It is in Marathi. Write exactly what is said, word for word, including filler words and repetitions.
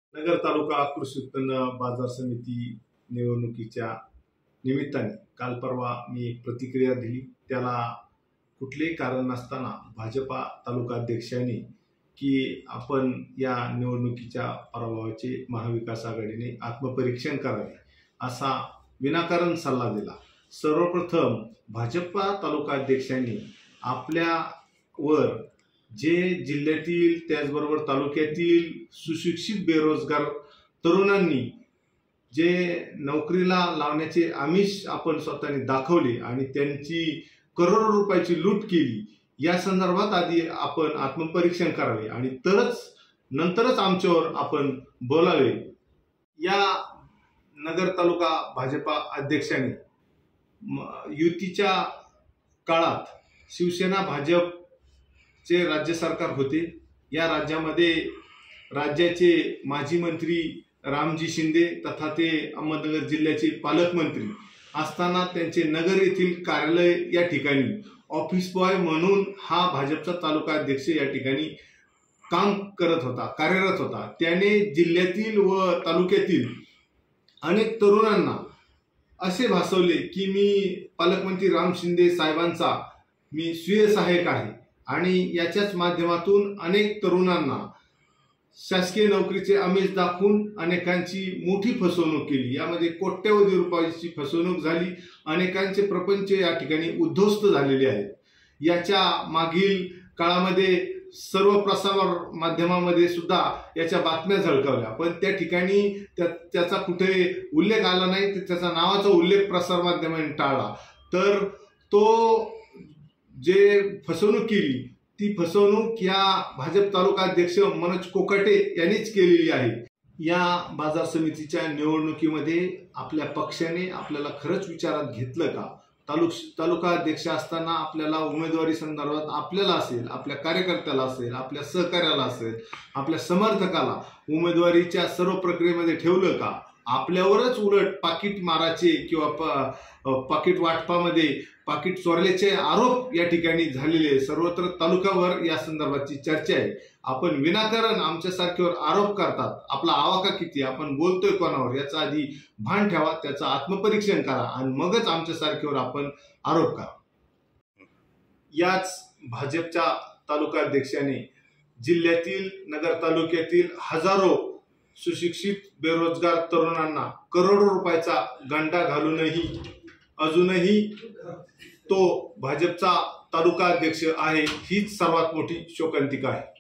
नगर तालुका कृषी उत्पन्न बाजार समिती निवडणुकीच्या निमित्ताने काल परवा मी एक प्रतिक्रिया दिली। त्याला कुठलेही कारण नसताना भाजपा तालुका अध्यक्षांनी की आपण या निवडणुकीच्या पराभवाचे महाविकास आघाडीने आत्मपरीक्षण करावे असा विनाकारण सल्ला दिला। सर्वप्रथम भाजपा तालुका अध्यक्षांनी आपल्यावर जे जिल्ह्यातील त्याचबरोबर तालुक्यातील सुशिक्षित बेरोजगार तरुणांनी जे नोकरीला लावण्याचे आमिष आपण स्वतःने दाखवले आणि त्यांची करोडो रुपयाची लूट केली, या संदर्भात आधी आपण आत्मपरीक्षण करावे आणि तरच नंतरच आमच्यावर आपण बोलावे। या नगर तालुका भाजपा अध्यक्षांनी युतीच्या काळात शिवसेना भाजप चे राज्य सरकार होते। या राज्यामध्ये राज्याचे माजी मंत्री रामजी शिंदे तथा ते अहमदनगर जिल्ह्याचे पालकमंत्री असताना त्यांचे नगर येथील कार्यालय या ठिकाणी ऑफिस बॉय म्हणून हा भाजपचा तालुका अध्यक्ष या ठिकाणी काम करत होता, कार्यरत होता। त्याने जिल्ह्यातील व तालुक्यातील अनेक तरुणांना असे भासवले की मी पालकमंत्री राम शिंदे साहेबांचा मी स्वीय सहाय्यक आहे आणि याच्याच माध्यमातून अनेक तरुणांना शासकीय नोकरीचे आमिष दाखवून अनेकांची मोठी फसवणूक केली। यामध्ये कोट्यवधी रुपयाची फसवणूक झाली, अनेकांचे प्रपंच या ठिकाणी उद्ध्वस्त झालेले आहेत। याच्या मागील काळामध्ये सर्व प्रसार माध्यमामध्ये सुद्धा याच्या बातम्या झळकावल्या, पण त्या ठिकाणी त्या त्याचा कुठे उल्लेख आला नाही, त्याचा नावाचा उल्लेख प्रसार माध्यमांनी टाळला। तर तो जे फसवणूक केली ती फसवणूक या भाजप तालुका अध्यक्ष मनोज कोकाटे यांनीच केलेली आहे। या बाजार समितीच्या निवडणुकीमध्ये आपल्या पक्षाने आपल्याला खरंच विचारात घेतलं का? तालुक तालुका अध्यक्ष असताना आपल्याला उमेदवारी संदर्भात आपल्याला असेल, आपल्या कार्यकर्त्याला असेल, आपल्या सहकार्याला असेल, आपल्या समर्थकाला उमेदवारीच्या सर्व प्रक्रियेमध्ये ठेवलं का? आपल्यावरच उलट पाकिट माराचे किंवा पाकिट वाटपामध्ये पाकिट चोरल्याचे आरोप या ठिकाणी झालेले सर्वत्र तालुक्यावर या संदर्भाची चर्चा आहे। आपण विनाकारण आमच्यासारख्यावर आरोप करतात, आपला आवाका किती, आपण बोलतोय कोणावर याचा आधी भान ठेवा, त्याचं आत्मपरीक्षण करा आणि मगच आमच्यासारख्यावर आपण आरोप करा। याच भाजपच्या तालुका अध्यक्षाने जिल्ह्यातील नगर तालुक्यातील हजारो सुशिक्षित बेरोजगार तरुणांना करोडो रुपयाचा गंडा घालूनही अजूनही तो भाजपचा तालुका अध्यक्ष आहे, हीच सर्वात मोठी शोकांतिका आहे।